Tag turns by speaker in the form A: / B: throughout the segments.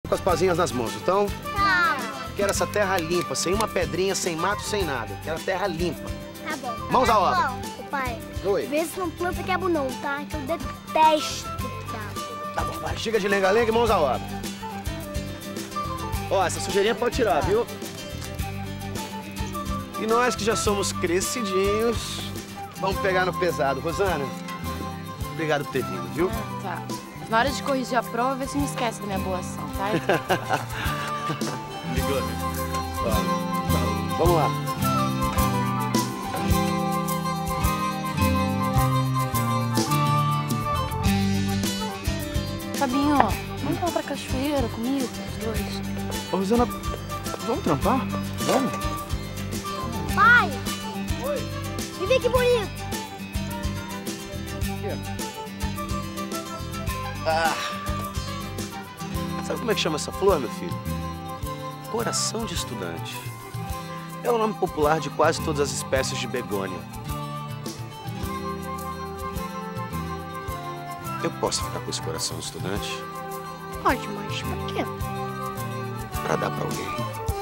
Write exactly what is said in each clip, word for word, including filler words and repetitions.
A: com as pazinhas nas mãos, então?
B: Tá.
A: Quero essa terra limpa, sem uma pedrinha, sem mato, sem nada. Quero a terra limpa.
B: Tá bom.
A: Mãos à
B: tá
A: obra.
B: Bom. Ô, pai,
A: Oi.
B: vê se não planta quiabo não, tá? Que eu detesto quiabo.
A: Tá bom, vai. Chega de lenga-lenga e mãos à obra. Ó, essa sujeirinha pode tirar, viu? E nós que já somos crescidinhos, vamos pegar no pesado. Rosana, obrigado por ter vindo, viu?
C: Tá. Na hora de corrigir a prova, vê se não esquece da minha boa ação, tá?
A: Ligou, né? Vamos lá.
C: Fabinho, vamos lá pra cachoeira comigo, os dois.
D: Ô, Rosana, vamos trampar? Vamos?
B: Pai!
A: Oi.
B: Me vê que bonito!
A: Ah. Sabe como é que chama essa flor, meu filho? Coração de estudante. É o nome popular de quase todas as espécies de begônia. Eu posso ficar com esse coração de estudante?
B: Pode, mas por quê?
A: Pra dar pra alguém.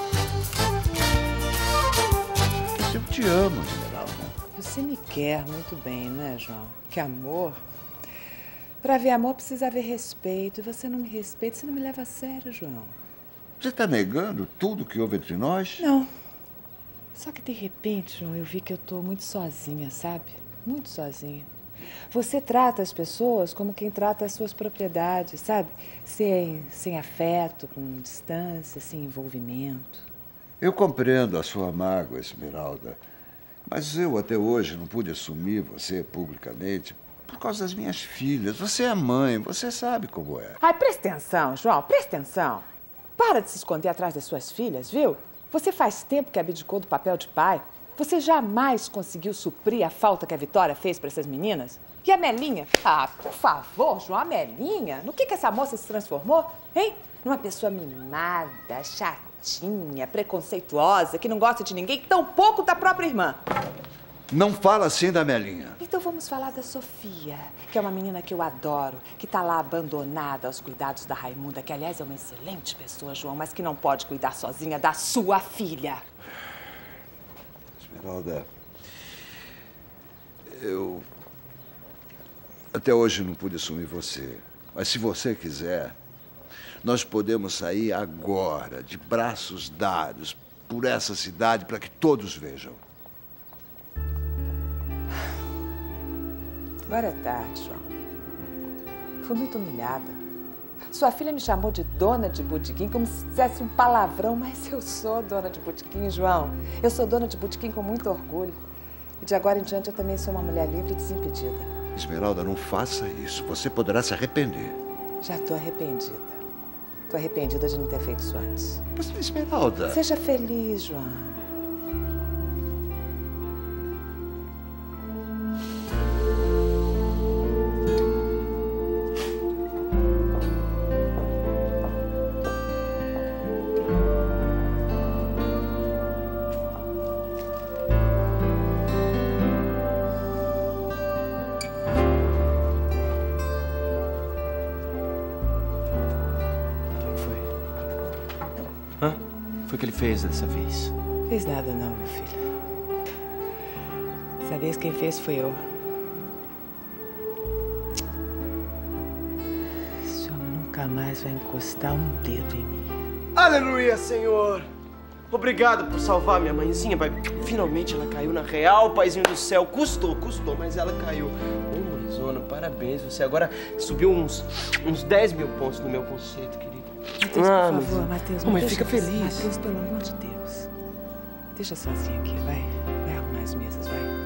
E: Eu te amo, Esmeralda.
F: Você me quer muito bem, né, João? Que amor. Pra ver amor precisa haver respeito. E você não me respeita, você não me leva a sério, João.
E: Você está negando tudo que houve entre nós?
F: Não. Só que de repente, João, eu vi que eu tô muito sozinha, sabe? Muito sozinha. Você trata as pessoas como quem trata as suas propriedades, sabe? Sem, sem afeto, com distância, sem envolvimento.
E: Eu compreendo a sua mágoa, Esmeralda. Mas eu até hoje não pude assumir você publicamente por causa das minhas filhas. Você é mãe, você sabe como é.
F: Ai, presta atenção, João, presta atenção. Para de se esconder atrás das suas filhas, viu? Você faz tempo que abdicou do papel de pai. Você jamais conseguiu suprir a falta que a Vitória fez para essas meninas? E a Melinha? Ah, por favor, João, a Melinha? No que que essa moça se transformou, hein? Numa pessoa mimada, chatinha, preconceituosa, que não gosta de ninguém, tampouco da própria irmã.
E: Não fala assim da Melinha.
F: Então vamos falar da Sofia, que é uma menina que eu adoro, que tá lá abandonada aos cuidados da Raimunda, que aliás é uma excelente pessoa, João, mas que não pode cuidar sozinha da sua filha.
E: Esmeralda, eu até hoje não pude assumir você, mas se você quiser, nós podemos sair agora, de braços dados, por essa cidade, para que todos vejam.
F: Agora é tarde, João. Fui muito humilhada. Sua filha me chamou de dona de botequim como se fizesse um palavrão, mas eu sou dona de botequim, João. Eu sou dona de botequim com muito orgulho. E de agora em diante eu também sou uma mulher livre e desimpedida.
E: Esmeralda, não faça isso. Você poderá se arrepender.
F: Já tô arrependida. Tô arrependida de não ter feito isso antes.
E: Mas, Esmeralda...
F: Seja feliz, João.
D: Hã? Foi o que ele fez dessa vez?
F: Fez nada não, meu filho. Dessa vez quem fez foi eu. Esse homem nunca mais vai encostar um dedo em mim.
D: Aleluia, Senhor! Obrigado por salvar minha mãezinha, pai. Finalmente ela caiu na real, paizinho do céu. Custou, custou, mas ela caiu. Ô, mãezona, parabéns. Você agora subiu uns, uns dez mil pontos no meu conceito, querido.
F: Matheus,
D: Ah,
F: por
D: mas-
F: favor, Matheus,
D: Ô,
F: me
D: mãe,
F: deixa
D: fica feliz.
F: Matheus, pelo amor de Deus. Deixa sozinha aqui, vai. Vai arrumar as mesas, vai.